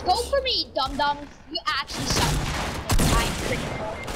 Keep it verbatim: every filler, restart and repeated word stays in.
Go for me, dum dums. You actually suck. I'm critical.